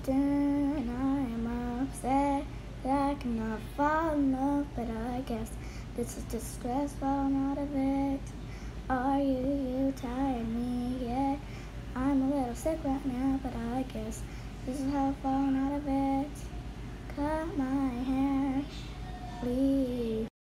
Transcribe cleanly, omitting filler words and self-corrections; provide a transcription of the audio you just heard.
and I'm upset that I cannot fall in love, but I guess this is the stress falling out of it. Are you tired of me yet? I'm a little sick right now, but I guess this is how falling out of it. Cut my